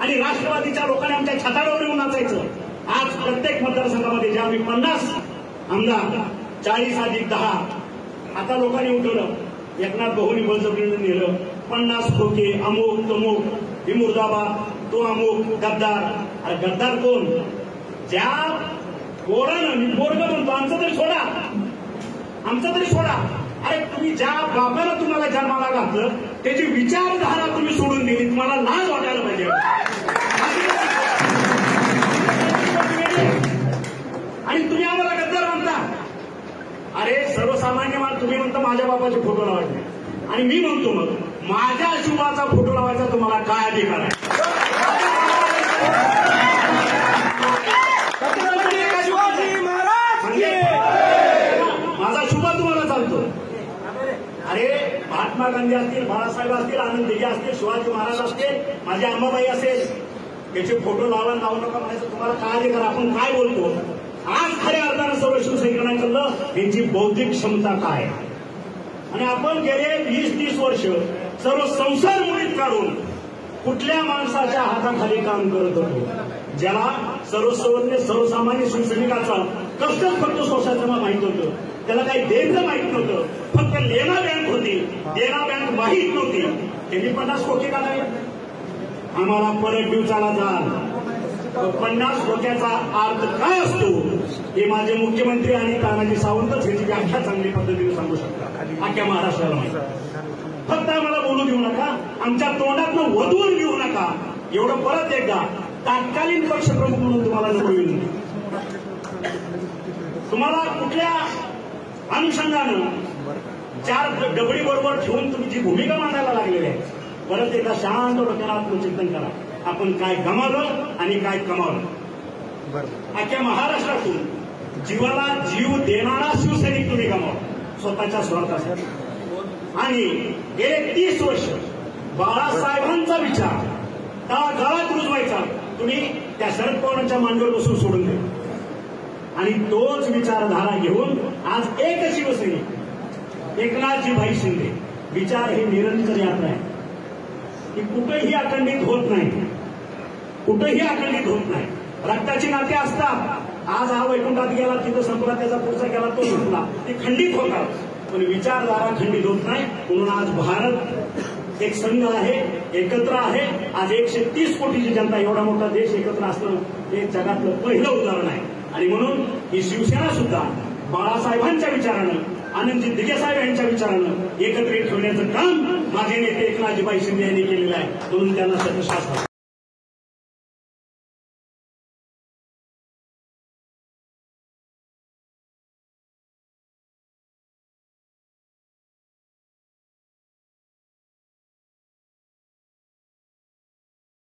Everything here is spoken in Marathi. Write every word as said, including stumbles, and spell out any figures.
आणि राष्ट्रवादीच्या लोकांनी आमच्या छताडावर येऊन नाचायचं. आज प्रत्येक मतदारसंघामध्ये जे आम्ही पन्नास आमदार, चाळीस अधिक दहा, आता लोकांनी उठवलं, एकनाथ भाऊंनी बळजबरीने नेलं, पन्नास खोके, अमुक तमुक, ही मुर्दाबाद, तो अमुक गद्दार. अरे गद्दार कोण? ज्या पोरानं, मी पोरग म्हणतो, आमचं तरी सोडा, आमचं तरी सोडा. अरे तुम्ही ज्या बापाला तुम्हाला जन्माला घातलं त्याची विचारधारा तुम्ही सोडून दिली, तुम्हाला लाज वाटायला पाहिजे. आणि तुम्ही आम्हाला गद्दार म्हणता. अरे सर्वसामान्य मान तुम्ही म्हणता माझ्या बापाचे फोटो लावायचे, आणि मी म्हणतो मग माझ्या शुभाचा फोटो लावायचा तुम्हाला काय अधिकार आहे? माझा शुभा तुम्हाला चालतो. अरे महात्मा गांधी असतील, बाळासाहेब असतील, आनंद दिघे असतील, शिवाजी महाराज असतील, माझी अंबाबाई असेल, त्याचे फोटो लावा लावू नका म्हणायचं तुम्हाला काय अधिकार? आपण काय बोलतो? आज खऱ्या अर्थानं सर्व शिवसैनिकांना यांची बौद्धिक क्षमता काय. आणि आपण गेले वीस तीस वर्ष सर्व संसार मुळीत काढून कुठल्या माणसाच्या हाताखाली काम करत होतो, ज्याला सर्वसामान्य सर्वसामान्य शिवसैनिकाचा कष्टच फक्त सोसायटीला माहित होतं, त्याला काही द्यायचं माहित नव्हतं, फक्त लेना बँक होती, देना बँक माहीत नव्हती. त्यांनी पन्नास कोटी का नाही? आम्हाला परत दिवसाला जाल पन्नास कोट्याचा अर्थ काय असतो हे माझे मुख्यमंत्री आणि तानाजी सावंतच ह्याची व्याख्या चांगली पद्धतीने सांगू शकतात अख्ख्या महाराष्ट्राला. फक्त आम्हाला बोलू देऊ नका, आमच्या तोंडातनं वधवून घेऊ नका. एवढं परत एकदा तात्कालीन पक्षप्रमुख म्हणून तुम्हाला नमविली. तुम्हाला कुठल्या अनुषंगानं चार डबडी बरोबर ठेवून तुम्ही जी भूमिका मांडायला लागलेली आहे, परत एकदा शांत डोक्याला आत्मचिंतन करा. आपण काय गमावलं आणि काय कमावलं. अख्ख्या महाराष्ट्रातून जीवाला जीव देणारा शिवसैनिक तुम्ही गमावला स्वतःच्या स्वार्थासाठी. आणि गेले तीस वर्ष बाळासाहेबांचा विचार तळागाळात रुजवायचा तुम्ही त्या शरद पवारांच्या मांडीवर बसून सोडून दिला. आणि तोच विचारधारा घेऊन आज एक शिवसैनिक एकनाथजी भाई शिंदे. विचार ही निरंतर यात्रा आहे, की कुठेही अखंडित होत नाही, कुठेही अखंडित होत नाही. रक्ताची नाते असतात. आज हा वैकुंठात गेला, तिथं संपला, त्याचा पुढचा गेला, तो संपला, ते खंडित होतात, पण विचारधारा खंडित होत नाही. म्हणून आज भारत एक संघ आहे, एकत्र आहे. आज एकशे तीस कोटीची जनता, एवढा मोठा देश एकत्र असणं हे जगातलं पहिलं उदाहरण आहे. आणि म्हणून ही शिवसेना सुद्धा बाळासाहेबांच्या विचारानं, आनंदजी दिघे साहेब यांच्या विचारानं एकत्रित ठेवण्याचं काम माझे नेते एकनाथजी भाई शिंदे यांनी केलेलं आहे. म्हणून त्यांना सतत शासन